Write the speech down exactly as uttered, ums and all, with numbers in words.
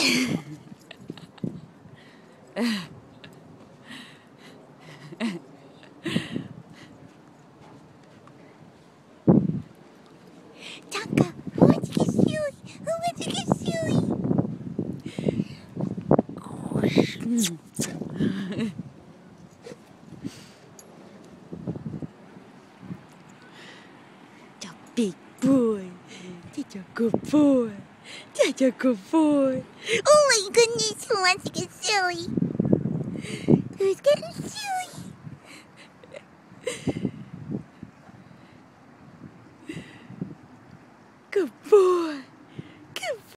Taka, who wants to get silly? Who wants to get silly? The big boy. Such a good boy. Such a good boy. Oh my goodness, who wants to get silly? Who's getting silly?